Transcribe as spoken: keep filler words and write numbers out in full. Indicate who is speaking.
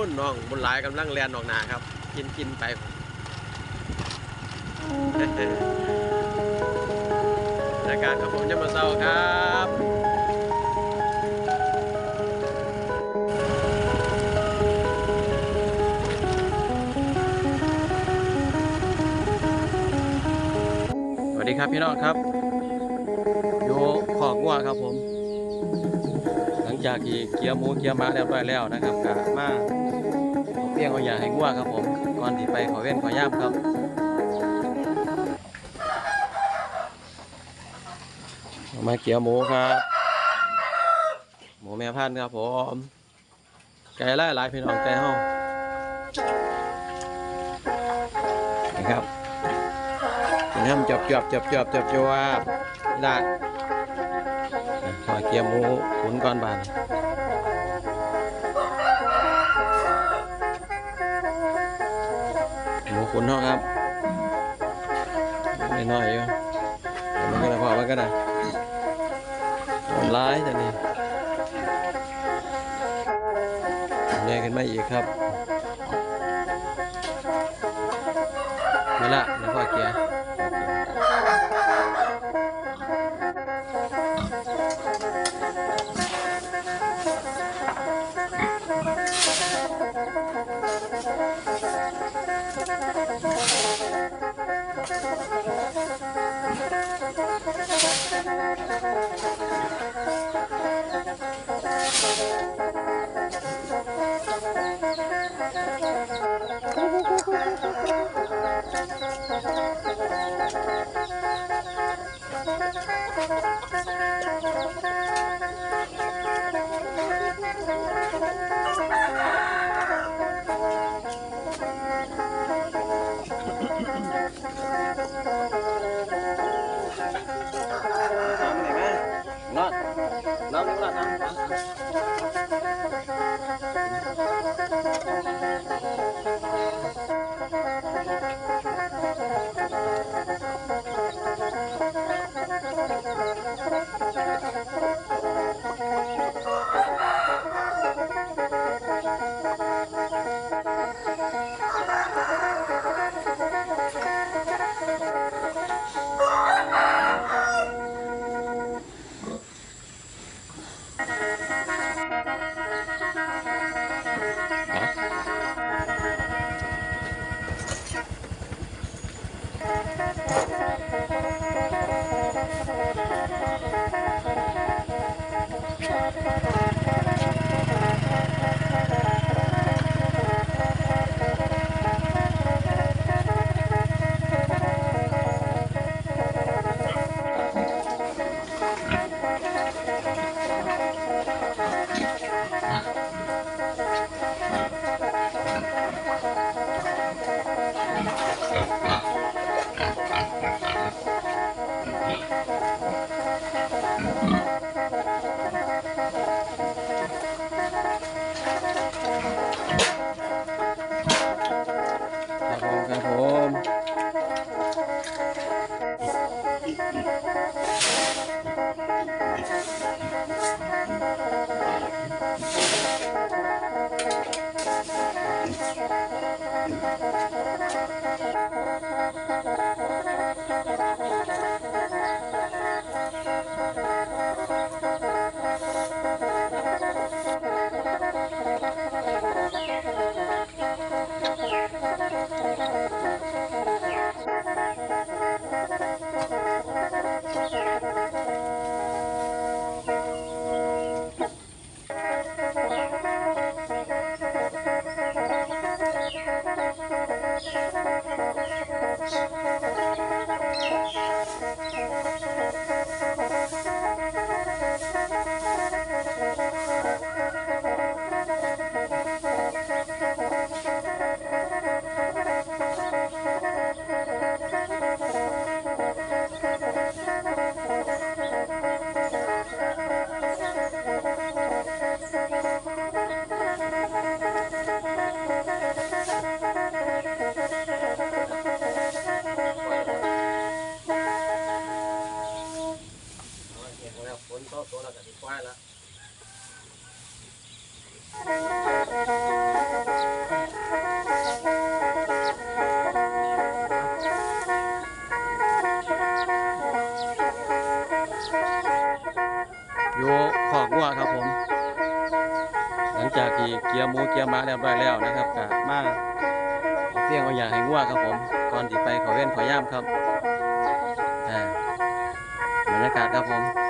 Speaker 1: นน้องบุญหลายกำลังแลนออกหนาครับกินกินไปรายการของผมจะมาเศร้าครับสวัสดีครับพี่น้องครับอยู่ขอกงัวครับผมหลังจากที่เกียร์หมูเกียร์ม้าเรียบร้อยแล้วนะครับกะมาเพียงเอาอย่าให้งัวครับผมก่อนที่ไปขอเว้นขอย่ามครับมาเกียร์หมูครับหมูแม่พันธุ์ครับผมไก่ไล่หลายพี่น้องไก่ห้องนี่ครับนี่ทำจบจบจบจบจบจบได้ขอเกียร์หมูขุนก้อนบานหมูขุนห้องครับไม่น้อยอยู่มันก็ได้พอมันก็ได้ร้ายแต่นี่แย่ขึ้นมาอีกครับนี่ละนี่พอเกียร์น้ำน้ำน้ำน้ำครับผมตัวเราจะติดควายแล้วอยู่คอกงัวครับผมหลังจากที่เกียร์หมูเกียร์ม้าเรียบร้อยแล้วนะครับก็มาเอาเฟี้ยงเอาอย่างให้งัวครับผมก่อนที่ไปเขาเว้นเขาย่ามครับอ่าบรรยากาศครับผม